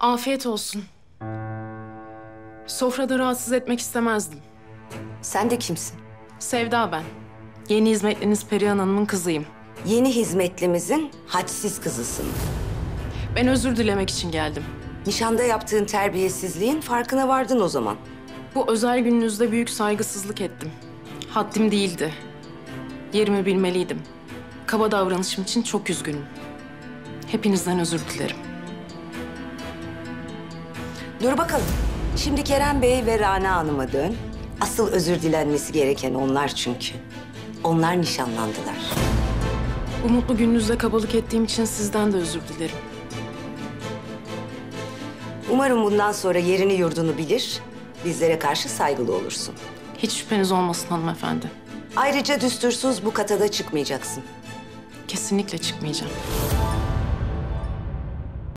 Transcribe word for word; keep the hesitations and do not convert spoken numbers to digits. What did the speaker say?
Afiyet olsun. Sofrada rahatsız etmek istemezdim. Sen de kimsin? Sevda ben. Yeni hizmetliniz Perihan Hanım'ın kızıyım. Yeni hizmetlimizin hadsiz kızısın. Ben özür dilemek için geldim. Nişanda yaptığın terbiyesizliğin farkına vardın o zaman. Bu özel gününüzde büyük saygısızlık ettim. Haddim değildi. Yerimi bilmeliydim. Kaba davranışım için çok üzgünüm. Hepinizden özür dilerim. Dur bakalım. Şimdi Kerem Bey ve Rana Hanım'a dön. Asıl özür dilenmesi gereken onlar çünkü. Onlar nişanlandılar. Bu mutlu gününüzde kabalık ettiğim için sizden de özür dilerim. Umarım bundan sonra yerini yurdunu bilir, bizlere karşı saygılı olursun. Hiç şüpheniz olmasın hanımefendi. Ayrıca düstursuz bu kata da çıkmayacaksın. Kesinlikle çıkmayacağım.